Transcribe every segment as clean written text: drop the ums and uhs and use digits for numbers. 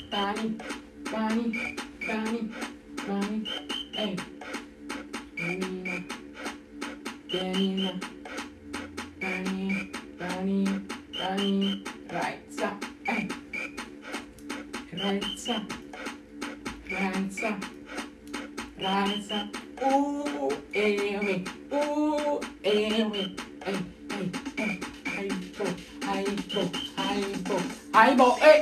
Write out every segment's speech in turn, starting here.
Bunny, bunny, bunny, bunny, hey. Benina, Benina, bunny, bunny, bunny, right side, hey. Right side, right side, right side. Ooh, anyway, ooh, anyway, hey, hey, hey. Hypo, hypo, hypo, hypo, hey.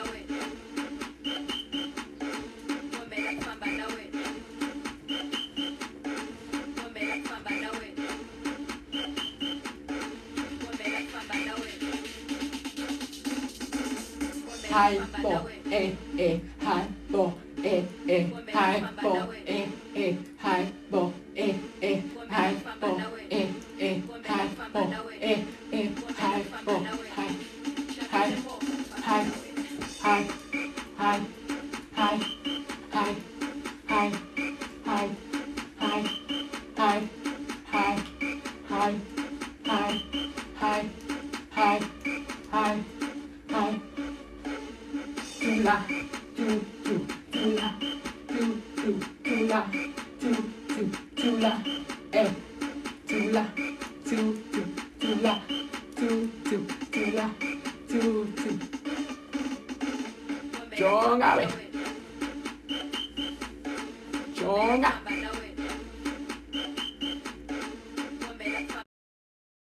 Hypo, hypo, hypo, hypo, hypo, hypo, hypo, Tula, tula, tula, tula, eh, tula, tula, tula, Jonga, we. Jonga.